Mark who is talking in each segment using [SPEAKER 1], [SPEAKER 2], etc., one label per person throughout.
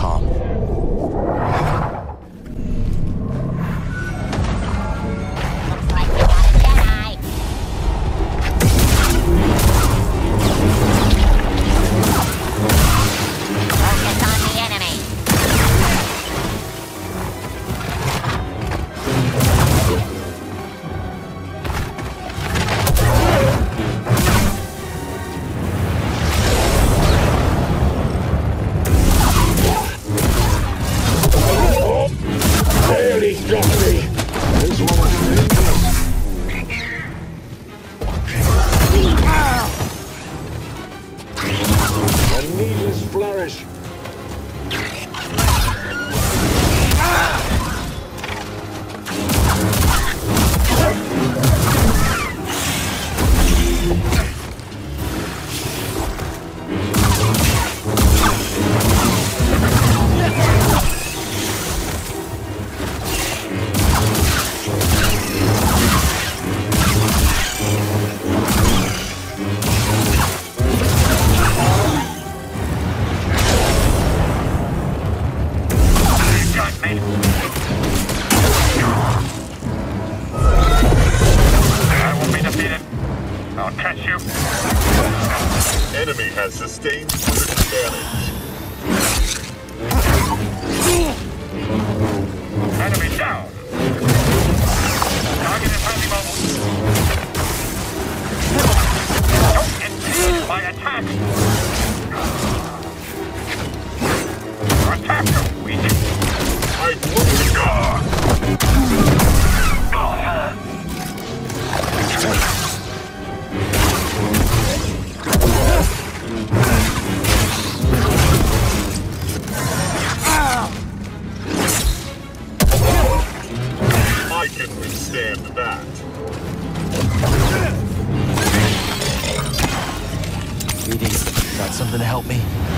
[SPEAKER 1] calm.
[SPEAKER 2] Looks like we got a Jedi. Focus on the enemy.
[SPEAKER 3] Barely struck me. This one is dangerous. A needless flourish.
[SPEAKER 4] I will be defeated. I'll catch you.
[SPEAKER 5] Enemy has sustained critical damage.
[SPEAKER 4] Enemy down. Target is highly mobile. Don't impede my attack. Your attacks are weak.
[SPEAKER 5] I broke I can withstand that.
[SPEAKER 1] BD, got something to help me?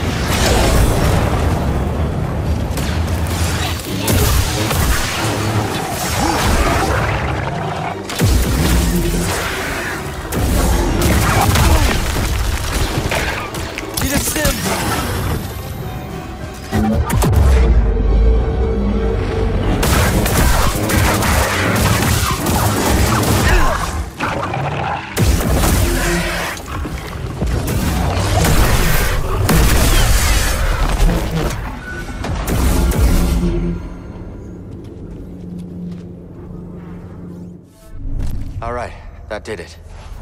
[SPEAKER 1] Need a stim! All right, that did it.